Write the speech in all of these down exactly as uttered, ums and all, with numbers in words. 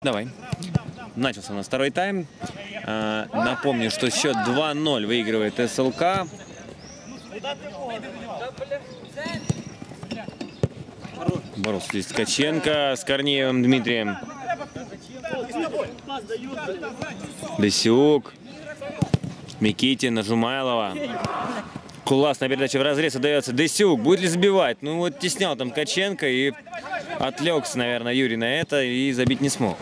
Давай. Начался у нас второй тайм. А, напомню, что счет два ноль выигрывает СЛК. Боролся здесь Ткаченко с Корнеевым Дмитрием. Десюк. Микитин на Жумайлова. Классная передача в разрез отдается. Десюк. Будет ли забивать? Ну вот теснял там Ткаченко и отвлекся, наверное, Юрий на это и забить не смог.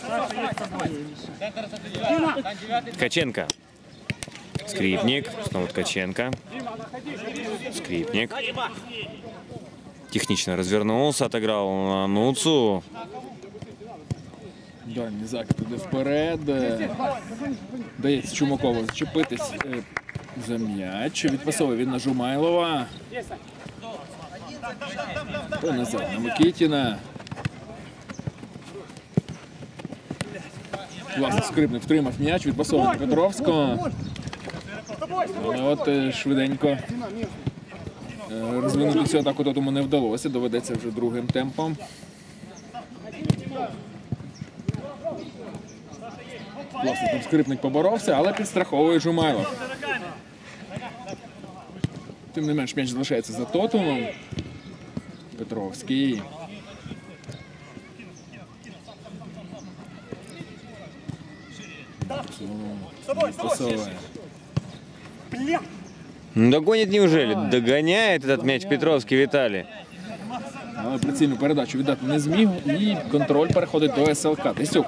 Ткаченко. Скрипник. Снова Ткаченко. Скрипник. Технично развернулся, отыграл на Нуцу. Дальній закид іде вперед. Дається Чумакову зачепитись за м'яч. Відпасовує він на Жумайлова. То назад на Микитіна. Класно Скрипник втримав м'яч, відпасовує на Петровського. Але от швиденько розвинути цю атаку тому не вдалося. Доведеться вже другим темпом. Класно там Скрипник поборовся, але підстраховує Жумайлов. Тим не менш, м'яч залишається за Тотумом. Петровський. Пасовує. Догонит неужели? Догоняет этот мяч Петровский Виталий. Але прицільну передачу віддати не зміг і контроль переходить до СЛК. Тисюк.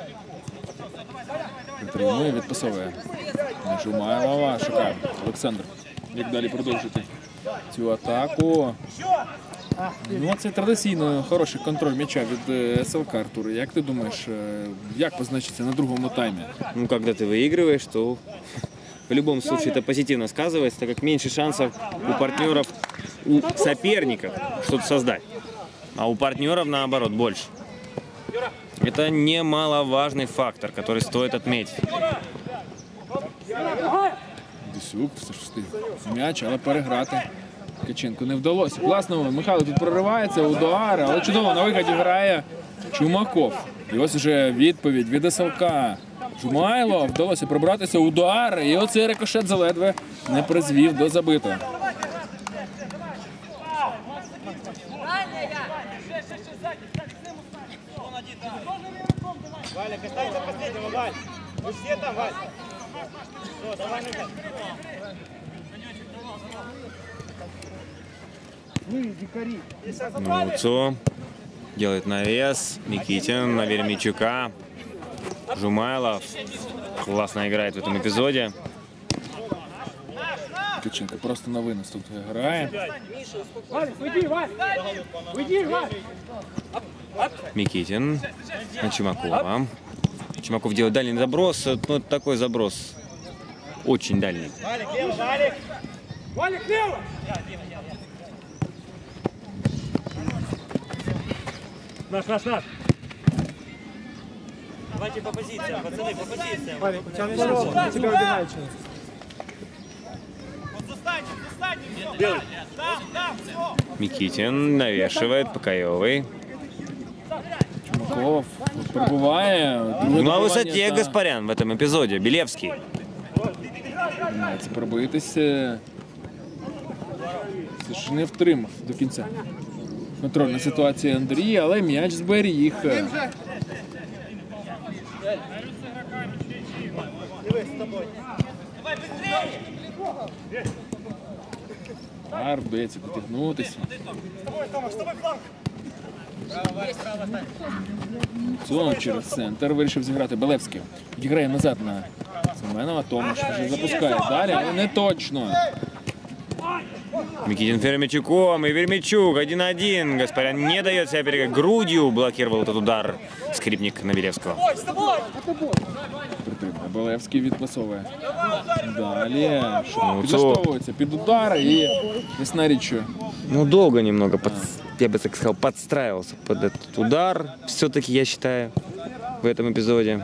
Підтримує, відпасовує. Жумайлова. Шукає Олександр. Як далі продовжити цю атаку. Ну, це традиційно хороший контроль м'яча від СЛК, Артур. Як ти думаєш, як позначиться на другому таймі? Ну, когда ты выигрываешь, то в любом случае это позитивно сказывается, так как меньше шансов у партнеров, у соперников что-то создать. А у партнеров, наоборот, больше. Это немаловажный фактор, который стоит отметить. Десюк все ж встиг м'яч, але переграти Ткаченку не вдалося. Класно, Михайло тут проривається, удар, але чудово на виході грає Чумаков. І ось вже відповідь від СЛК. Жумайло вдалося пробратися, удар, і оцей рикошет заледве не призвів до забитого. Валя, касается последнего, Валь. Вы все там, Валь. Все, давай, ну, Нуцу делает навес. Микитин на Веремейчука. Жумайлов классно играет в этом эпизоде. Ткаченко просто на вынос тут грає. Микитин на Чумакова. Чумаков делает дальний заброс. Ну, такой заброс очень дальний. Валик, лево, Валик! Валик, лево! Наш, наш, наш! Давайте по позициям, пацаны, по позициям. Валик, у тебя здорово, тебя убегает человек. Вот застаньте, застаньте, все! Там, там, все! Микитин навешивает, Покаевый. Чумаков пробуває. Ну, на высоте Гаспарян в этом эпизоде. Белевский. Намагається пробитися. Це ж не втримав до кінця. Контрольна ситуація Андрій, але м'яч зберіг. Ар вдається потягнутися. Цьому через центр вирішив зіграти Белевський. Відіграє назад на Семенова. Томаш вже запускає далі, але не точно. Микитин Веремейчуком и Веремейчук один-один. Гаспарян не дает себя перегать. Грудью блокировал этот удар Скрипник на Белевского. Белевський відпасовує. Далі підлаштовується під удар і ясна річ. Ну, долго немного, под, я бы так сказал, подстраивался под этот удар. Все-таки, я считаю, в этом эпизоде.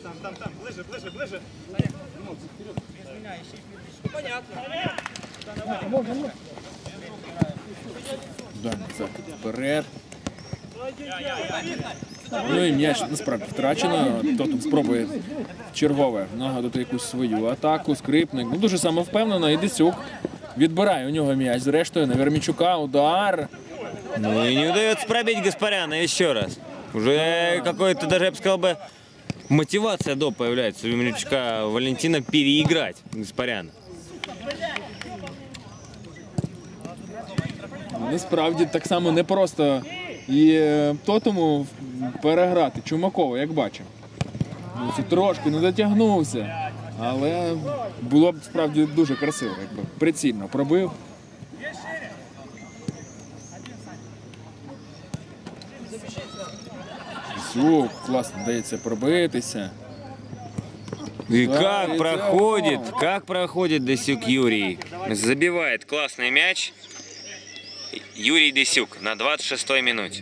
Там, там, там, ближе, ближе, ближе. Дані захід вперед. Ну і м'яч насправді втрачено. Тотум спробує чергове нагадати якусь свою атаку. Скрипник. Ну дуже самовпевнено. І Десюк відбирає у нього м'яч. Зрештою на Вермійчука удар. Ну и не удается пробить Гаспаряна еще раз. Уже какой-то, даже я бы сказал бы, мотивация до появляется у Вермійчука Валентина переиграть Гаспаряна. Насправді так само непросто і е, Тотому переграти Чумакова, як бачимо. Ну, це трошки не дотягнувся, але було б справді дуже красиво, якби прицільно пробив. Десюк, класно вдається пробитися. И Да, как и проходит, целом. как проходит Десюк Юрий. Забивает классный мяч. Юрий Десюк на двадцать шестой минуте.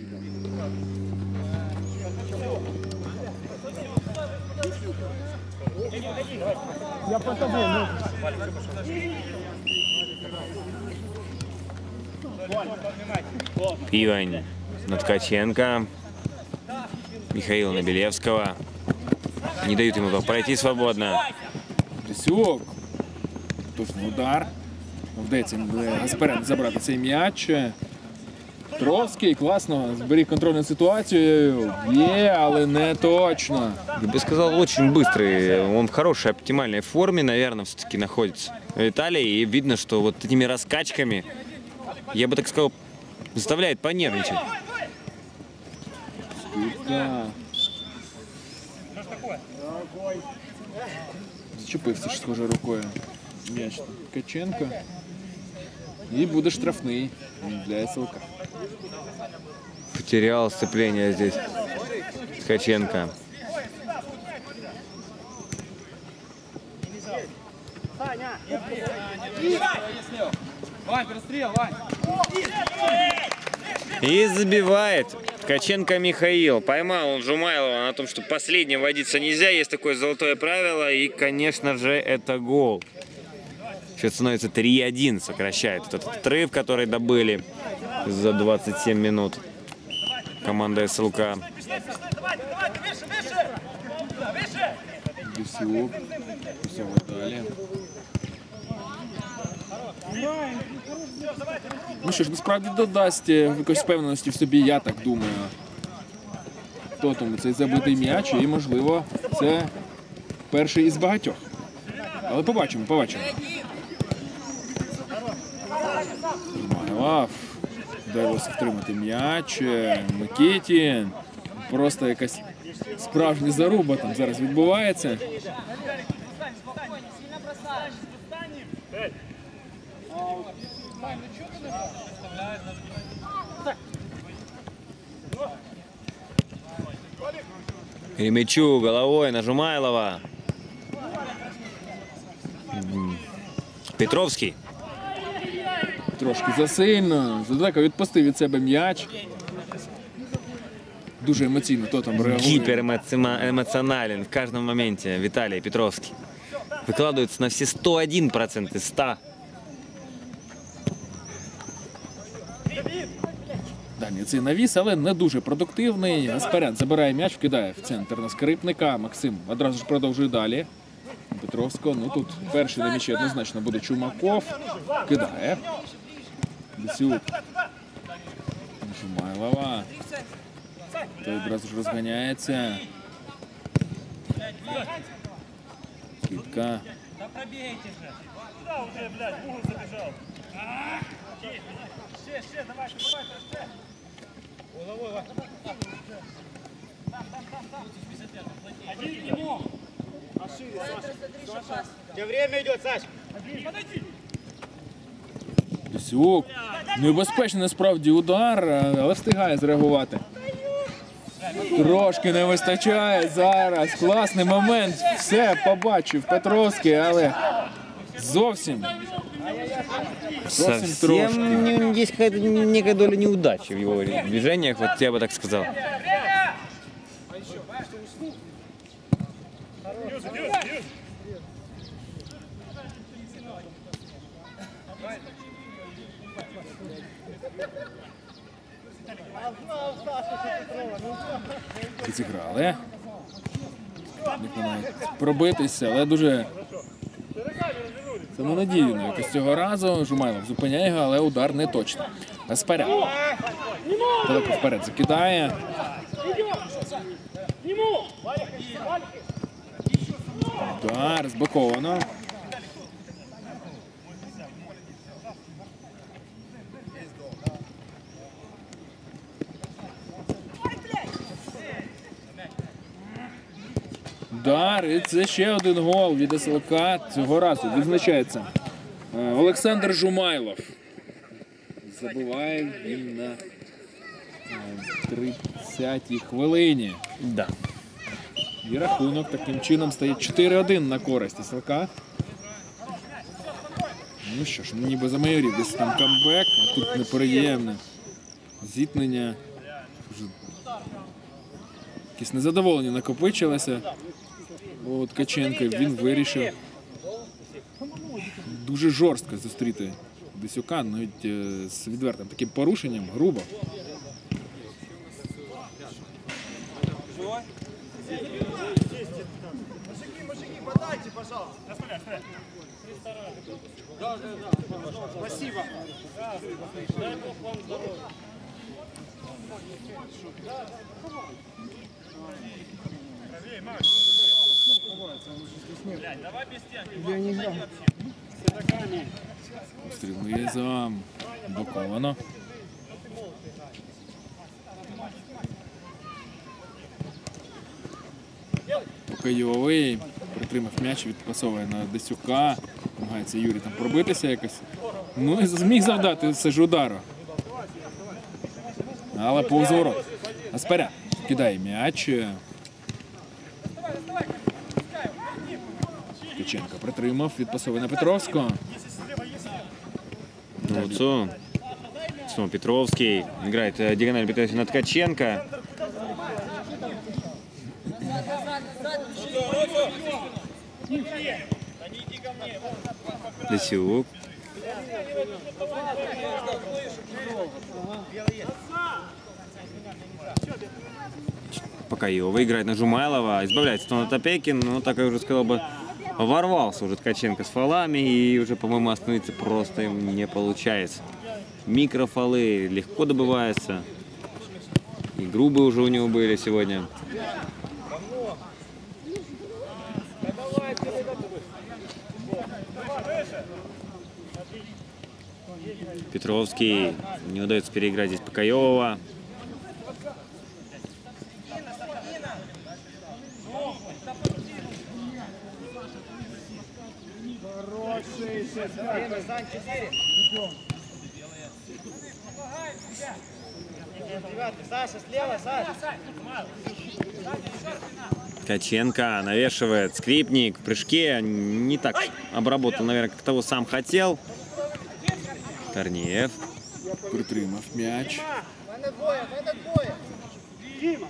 Пивань на Ткаченко. Михаила Набелевского. Не дают ему пройти свободно. Десюк. Точний удар. Вдається Гаспарян забрати цей м'яч. Петровський класно зберіг контрольну ситуацію. Є, але не точно. Я бы сказал, очень быстрый. Он в хорошей, оптимальной форме, наверное, все-таки находится в Италии. И видно, что вот этими раскачками, я бы так сказал, заставляет понервничать. Скидка. Зачепився ж, схоже, рукою м'яч Ткаченко. І буде штрафний для СЛК. Потерял сцепление здесь Ткаченко. Вань, перестрел, Вань. И забивает Ткаченко Михаил. Поймал он Жумайлова на том, что последним водиться нельзя. Есть такое золотое правило. И, конечно же, это гол. Сейчас становится три один. Сокращает этот отрыв, который добыли за двадцать семь минут. Команда СЛК. Десюк. Пісово далі. Ну що ж, насправді додасть якоїсь впевненості в собі, я так думаю. Тотому цей забитий м'яч і, можливо, це перший із багатьох. Але побачимо, побачимо. Змагав. Вдалося втримати м'яч. Микітін. Просто якась справжня заруба там зараз відбувається. Ремечу головой на Жумайлова. Петровский. Трошки засильно. Задалеко відпустив від себе м'яч. Дуже емоційно то там реагує. Гиперэмоционален в каждом моменте Виталий Петровский. Выкладывается на все сто один процент из ста. Далі цей навіс, але не дуже продуктивний. Гаспарян забирає м'яч, вкидає в центр на Скрипника. Максим одразу ж продовжує далі. Петровського. Ну тут перший на м'ячі однозначно буде Чумаков. Кидає. Десюк. Жумайлова. Той одразу ж розганяється. Кітка. Да пробейте же. Куда уже, блядь, в угол забежал? Ще, ще, давай, давай, ще. Головой, Вань. Один к нему. А шире, Саша. Саша. У тебя время идет, Саш. Подойди. Десюк. Небезпечний насправді удар, але встигає зреагувати. Трошки не вистачає зараз. Класний момент. Все побачив Петровський, але зовсім. Зовсім трошки. Совсем не- есть какая-то некая доля неудачи в его движениях, вот я бы так сказал. Підзіграли. Ніхто не має пробитися, але дуже самонадійно. Якось цього разу Жумайлов зупиняє його, але удар не точно. Гаспарян. Далеко вперед закидає. Удар збоковано. Удар, і це ще один гол від СЛК. Цього разу відзначається Олександр Жумайлов. Забиває він на тридцятій хвилині. Да. І рахунок таким чином стає чотири один на користь СЛК. Ну що ж, ніби замайорів десь там камбек, а тут неприємне зіткнення. Якісь незадоволення накопичилося у Ткаченка. Він вирішив дуже жорстко зустріти Десюка, навіть е, з відвертим таким порушенням, грубо. Спасибо. Дай Бог вам здоровья. Давай без стенки. Стрілує за блоковано. Покайовий притримав м'яч, відпасовує на Десюка. Намагається Юрій там пробитися якось. Ну і зміг завдати все ж удару. Але повз ворот. Гаспарян кидає м'яч. Ткаченко притримав, відпасовує на Петровського. Ну, вот снова, снова Петровский играет э, диагональ передачу на Ткаченко. Десюк. Покаёва играет на Жумайлова. Избавляется он от опеки, но, так я уже сказал бы, ворвался уже Ткаченко с фолами, и уже, по-моему, остановиться просто им не получается. Микрофолы легко добываются. И грубые уже у него были сегодня. Петровский. Не удается переиграть здесь Покаёва. Саша, слева, Саша. Ткаченко навешивает скрипник в прыжке. Не так обработал, наверное, как того сам хотел. Корнеев. Притримав м'яч. Мене двоє, мене двоє. Діма.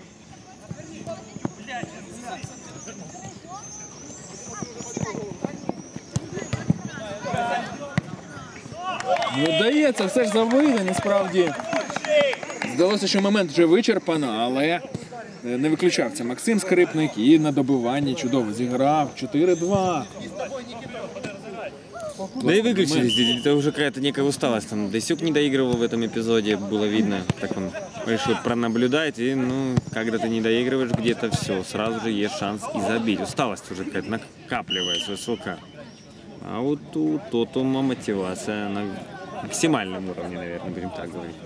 Не вдається все ж забити, насправді. Здалося, що момент вже вичерпано, але не виключався Максим Скрипник і на добиванні чудово зіграв. чотири два. Да и выключили здесь, это уже какая-то некая усталость. Там Десюк не доигрывал в этом эпизоде, было видно, как он решил пронаблюдать. И, ну, когда ты не доигрываешь где-то, все, сразу же есть шанс и забить. Усталость уже какая-то накапливается высока. А вот у Тотума мотивация на максимальном уровне, наверное, будем так говорить.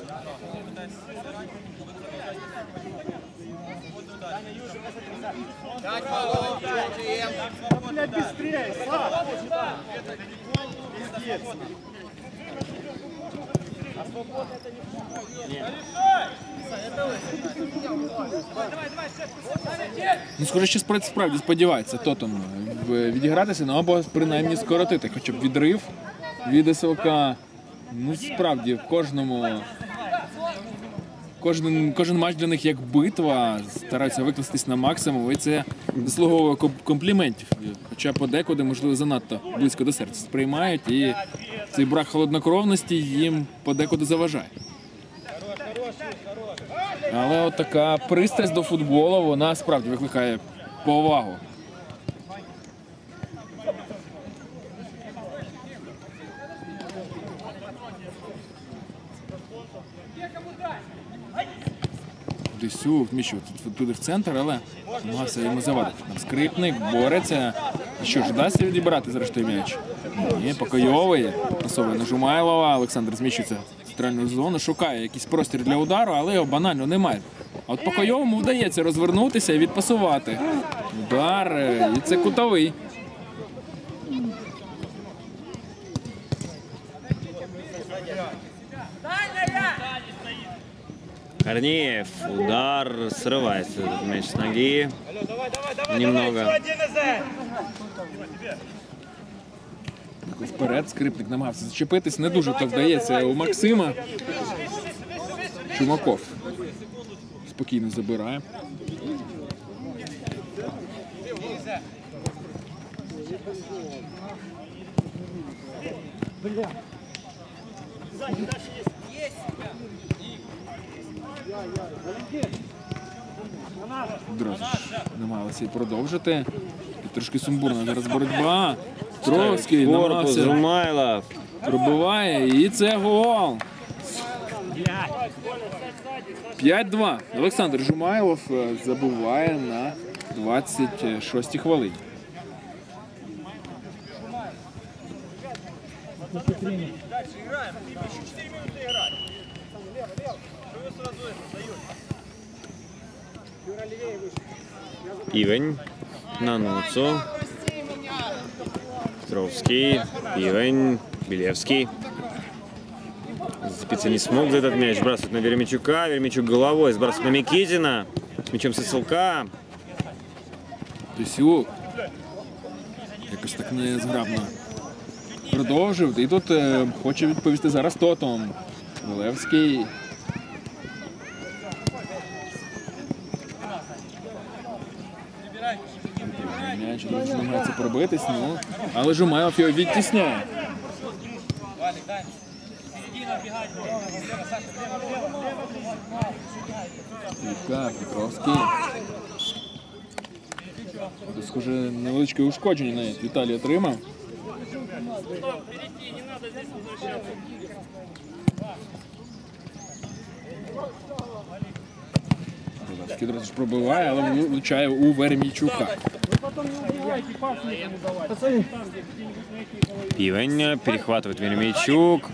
Блядь, быстрее, Саша. Ну, схоже, що справді сподівається Тотум відігратися, ну або принаймні скоротити, хоча б відрив від СЛК. Ну, справді, в кожному... Кожен, кожен матч для них як битва, стараються викластись на максимум, і це заслуговує компліментів. Хоча подекуди, можливо, занадто близько до серця сприймають, і цей брак холоднокровності їм подекуди заважає. Але от така пристрасть до футболу, вона справді викликає повагу. Десюк, Міщук туди в центр, але намагався йому завадити. Там Скрипник бореться. І що ж, вдасться відібрати зрештою м'яч? Ні, Покойовий. Пасовує на Жумайлова. Олександр зміщується в центральну зону, шукає якийсь простір для удару, але його банально немає. А от Покойовому вдається розвернутися і відпасувати. Удар, і це кутовий. Корнеев, удар, срывается этот мяч с ноги. Немного. Вперед Скрипник намагався зачепитись, не дуже то вдається у Максима. Чумаков спокійно забирає. Одразу ж намагалися і продовжити. І трошки сумбурна зараз боротьба. Тровський Корпус, намагався, Жумайлов. пробиває, і це гол. п'ять-два. Олександр Жумайлов забуває на двадцять шостій хвилині. Пивень на Нуцу. Петровский, Пивень, Белевский. Зацепиться не смог за этот мяч. Сбрасывает на Веремичука. Веремичук головой сбрасывает на Микитина. Мячом ССЛК. Десюк якось так незграбно продовжив. І тут е, хоче відповісти зараз Тотом. Белевський. М'яч одразу намагається пробитись, ну, але Жумайлов його відтісняє. Віка, Петровський. Тут, схоже, невеличке ушкодження навіть Віталій отримав. Петровський одразу ж пробиває, але влучає у Веремійчука. Пивень перехватывает Веремичук.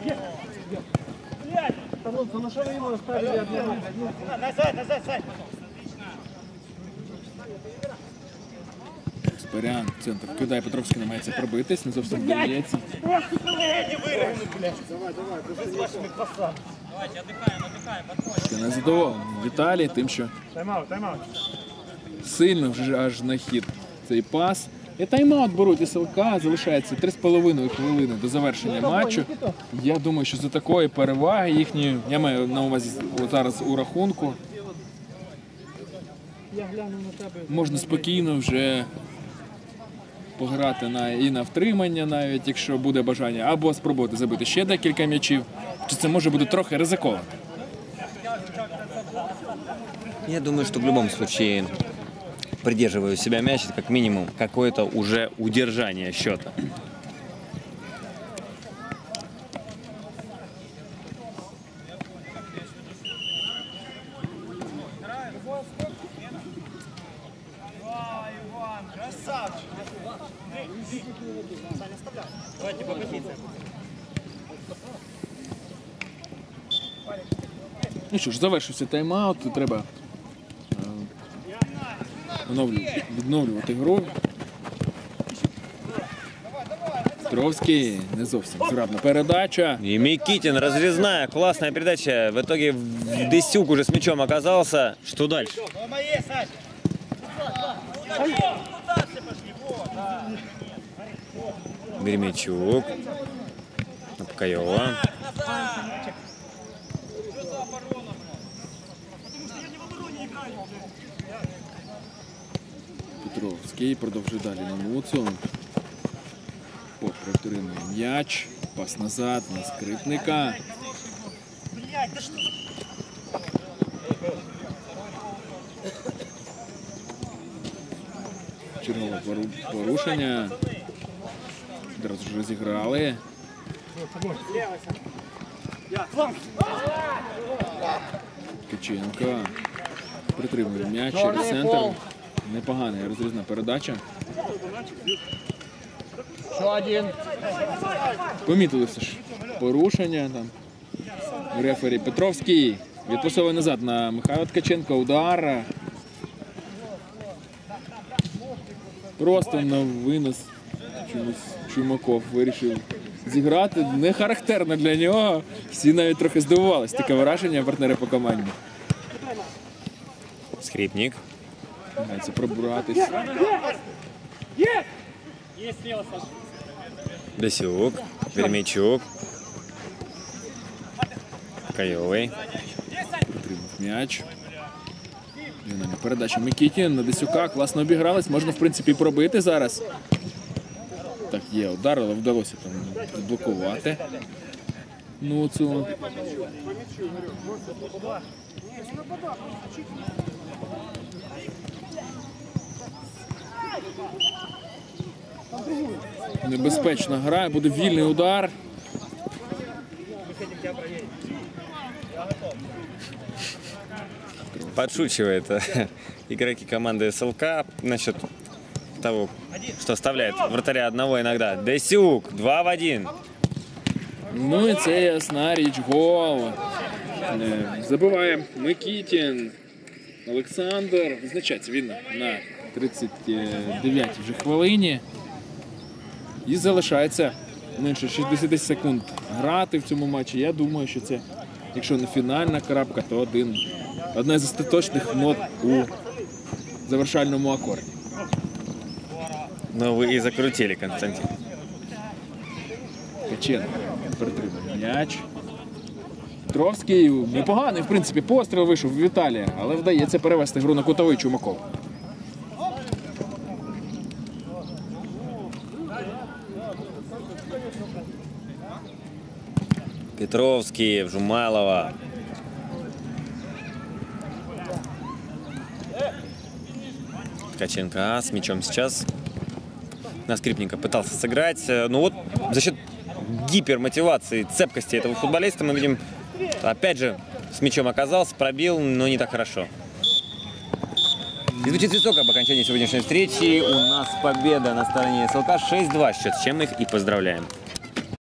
Спарян, центр кидає, Петровський намагається пробитись, не зовсім вдається. Не задоволений Віталій тим, що сильно вже аж на хід цей пас. І тайм-аут беруть СЛК, залишається три з половиною хвилини до завершення матчу. Я думаю, що за такої переваги їхньої, я маю на увазі зараз у рахунку, можна спокійно вже пограти на, і на втримання навіть, якщо буде бажання, або спробувати забити ще декілька м'ячів. Чи це може бути трохи ризиковано? Я думаю, что в любом случае придерживаю себя мяч, это как минимум какое-то уже удержание счета. Ну що ж, завершився тайм-аут, треба е, відновлювати гру. Петровський, не зовсім зграбна передача. И Микитин, разрезная, классная передача. В итоге Десюк уже с мячом оказался. Что дальше? Веремичук. Покоева. Петровський продовжує далі на Муцу. Попри вторинний м'яч. Пас назад на Скрипника. Чергове пору- порушення. Одразу ж розіграли. Ткаченко притримує м'яч через центр. Непогана розрізна передача. Еще один. Помітили все ж порушення там. Рефері Петровський відпасовує назад на Михайла Ткаченка. Удар. Просто на винос чомусь Чумаков вирішив зіграти. Не характерно для нього. Всі навіть трохи здивувалися. Таке враження партнери по команді. Скрипник. Намагається пробратись. Есть слева, Саша. Десюк. Веремейчук. Кайовий. Отримав м'яч. Динамі передача Микітін на Десюка. Класно обігрались. Можна, в принципі, пробити зараз. Так, є удар, але вдалося там блокувати. Ну, цю. Небезпечна гра. Буде вільний удар. Подшучивает э, игроки команды СЛК насчет того, что оставляет вратаря одного иногда. Десюк, два в один. Ну і це ясна річ, гол. Е, Забиває Микітін. Олександр. Визначається він на тридцять дев'ятій вже хвилині. І залишається менше шістдесят секунд грати в цьому матчі. Я думаю, що це, якщо не фінальна крапка, то один, одна з остаточних нот у завершальному акорді. Ну вы и закрутили, Константин. Ткаченко притримує м'яч. Петровський непоганий, в принципі, постріл вийшов в Віталія, але вдається перевести гру на кутовий Чумаков. Петровский, Вжумалова. Ткаченко а, с мячом сейчас. На Скрипника пытался сыграть. Ну вот за счет гипермотивации, цепкости этого футболиста мы видим, опять же, с мячом оказался, пробил, но не так хорошо. И звучит свисток об окончании сегодняшней встречи. У нас победа на стороне СЛК шесть два счет, с чем их и поздравляем.